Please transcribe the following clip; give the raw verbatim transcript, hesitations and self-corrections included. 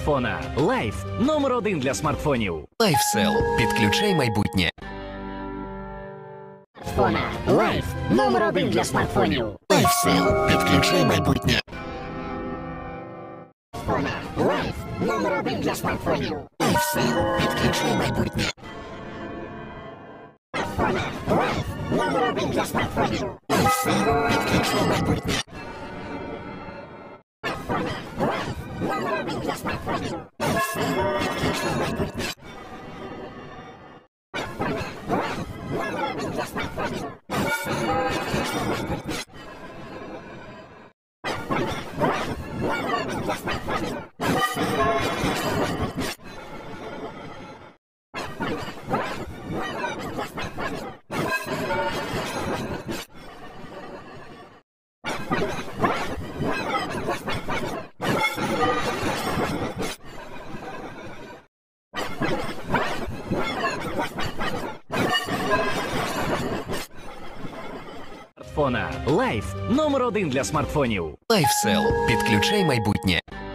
Смартфона Life – номер один для смартфонів. LifeSell. Підключай майбутнє. Смартфона Life – номер один для смартфонів. LifeSell. Підключай майбутнє. Смартфона Life – номер один для смартфонів. LifeSell. Підключай майбутнє. Смартфона Life – номер один для смартфонів. LifeSell. Підключай майбутнє. Смартфона Life – номер один для смартфонів. LifeSell. Підключай майбутнє. Смартфона Life – номер один для смартфонів. LifeSell. Підключай майбутнє. Смартфона Life – номер один для смартфонів. LifeSell. Підключай майбутнє. Смартфона Life – номер один для смартфонів. LifeSell. Підключай майбутнє.